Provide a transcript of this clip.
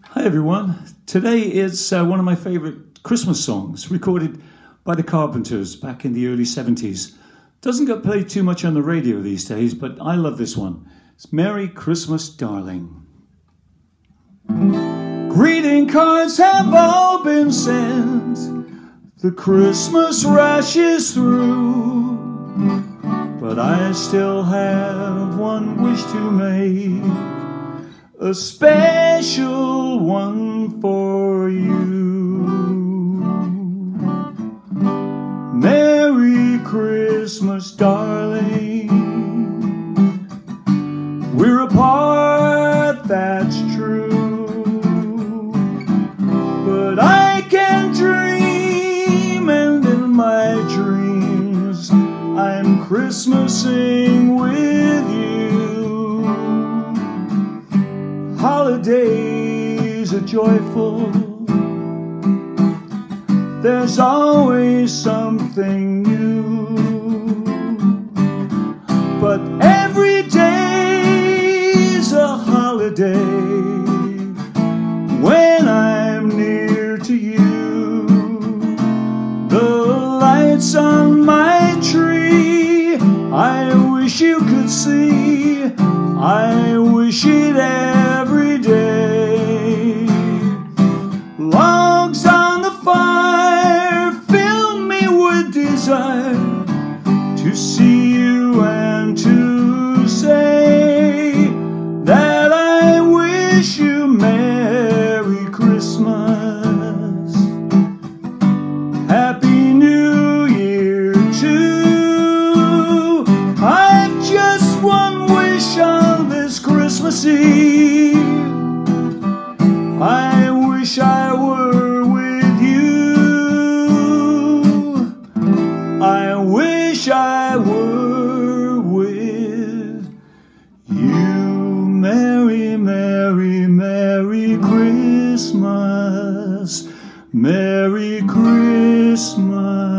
Hi everyone. Today is one of my favourite Christmas songs, recorded by the Carpenters back in the early 70s. Doesn't get played too much on the radio these days, but I love this one. It's Merry Christmas, Darling. Greeting cards have all been sent, the Christmas rush is through, but I still have one wish to make, a special one for you. Merry Christmas, darling. We're apart, that's true, but I can dream, and in my dreams I'm Christmasing with you. Holidays are joyful, there's always something new, but every day's a holiday when I'm near to you. The lights on my tree, I wish you could see, I wish it every day. Logs on the fire fill me with desire to see you and to say that I wish you Merry Christmas, Happy New Year too. I've just one wish on this Christmas Eve, I wish I were with you, I wish I were with you. Merry, Merry, Merry Christmas, Merry Christmas.